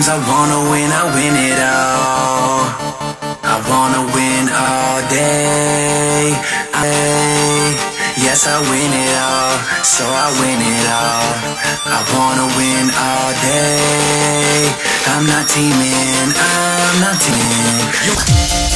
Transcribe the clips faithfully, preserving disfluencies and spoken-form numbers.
I wanna win, I win it all. I wanna win all day. I, yes, I win it all, so I win it all. I wanna win all day. I'm not teaming, I'm not teaming.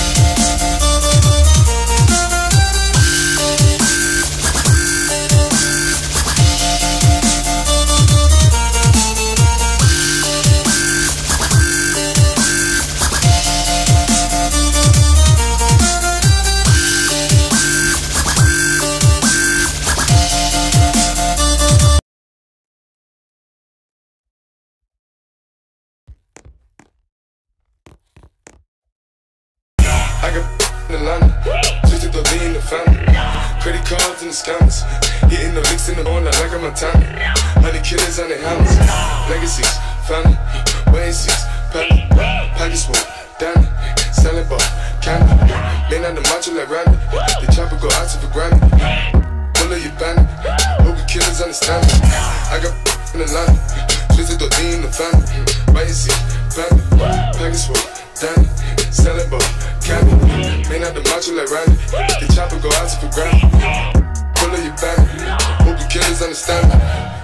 I got in Atlanta, switch to the lean in the family. Credit cards and the scammers, hitting the licks in the morning like I'm Montana. Honey killers on the helmets, legacies, family, way six, pack, package full, Danny, selling ball, candy. Been on the macho like Randy, the chopper go out to for granted. Pull of your bandit, hope the killers understand me. I got in Atlanta, switch to the lean in the family. Way six, family, package full, Danny, selling ball. Candy, man out the macho like Randy. The chopper go out to for granted. Pull of your bandit, hope the killers understand me.